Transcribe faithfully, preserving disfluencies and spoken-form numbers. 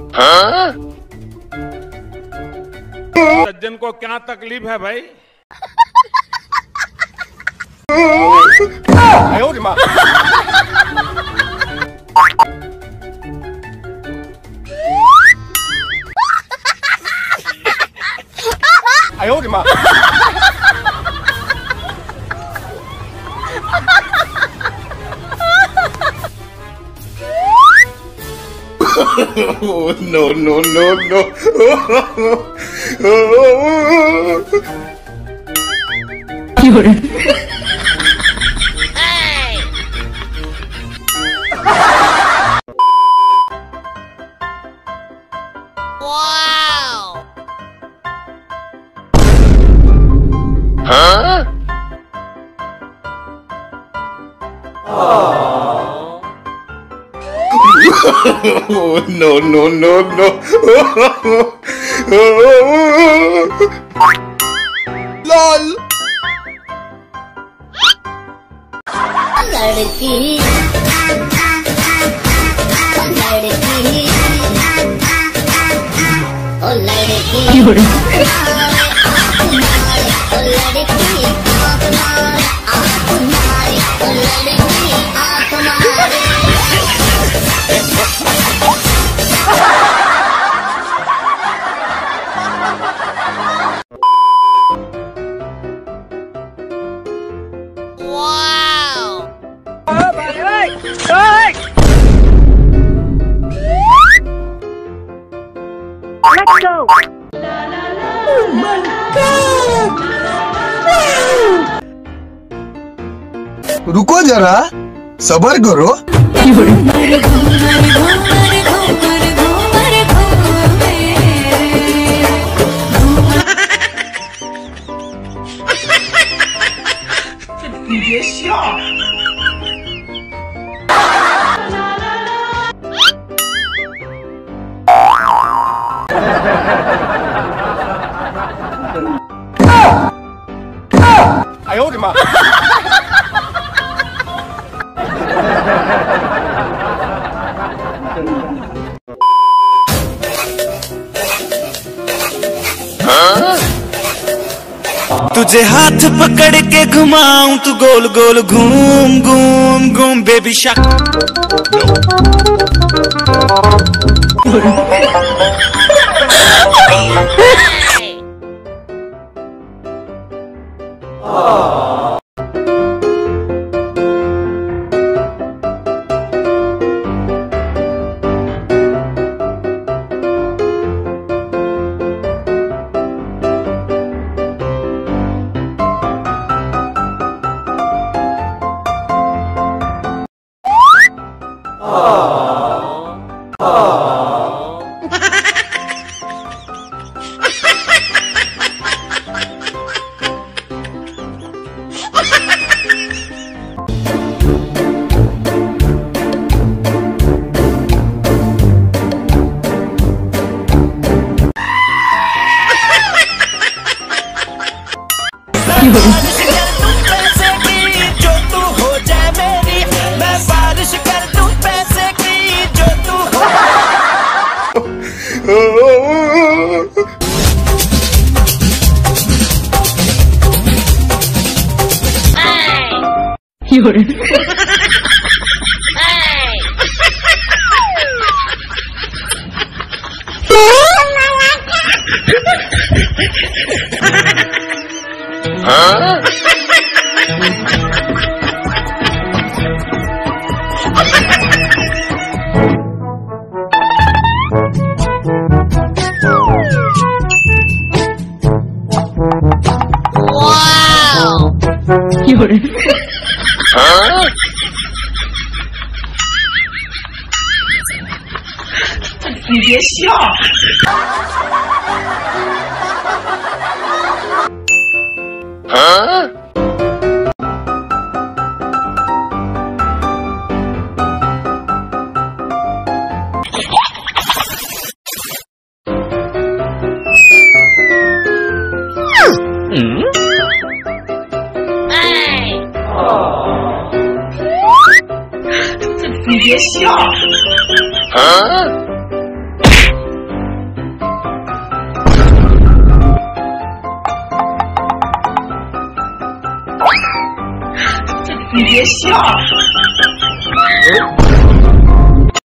हाँ? सज्जन को क्या तकलीफ है भाई? आयो रे माँ। आयो रे माँ। Oh, no, no, no, no. Wow! Huh? Oh, no, no, no, no. LOL. लड़की लड़की ओ लड़की ओ लड़की आँख मारे आँख मारे ओ लड़की आँख मारे। Let's go. Oh my God! रुको जरा, सबर करो। आयो रे माँ। हाँ? तुझे हाथ पकड़ के घुमाऊं तू गोल गोल घूम घूम घूम बेबी शाक। जो तू हो जाए मेरी, मैं बारिश कर दूं पैसे की जो तू हो। हाँ? Wow! हाँ? 你别笑。 हाँ? Hey! 你别笑。 हाँ? 你别笑。